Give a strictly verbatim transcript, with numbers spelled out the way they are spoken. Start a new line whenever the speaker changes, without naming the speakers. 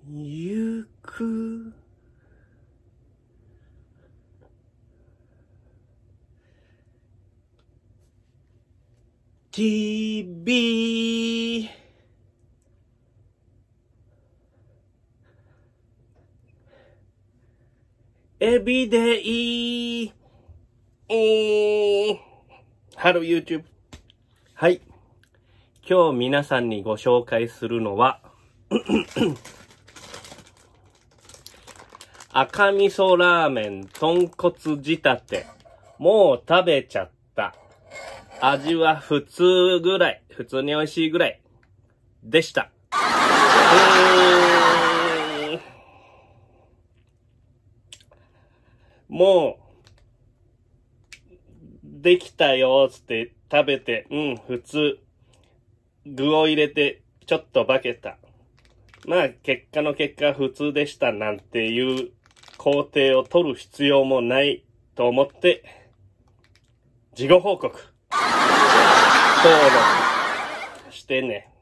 ゆくティービー Everyday Hello YouTube。 はい、今日皆さんにご紹介するのは赤味噌ラーメン豚骨仕立て。もう食べちゃった。味は普通ぐらい、普通に美味しいぐらいでした。うーんもうできたよーつって食べて、うん、普通。具を入れてちょっと化けた。まあ結果の結果普通でしたなんていう工程を取る必要もないと思って事後報告登録してね。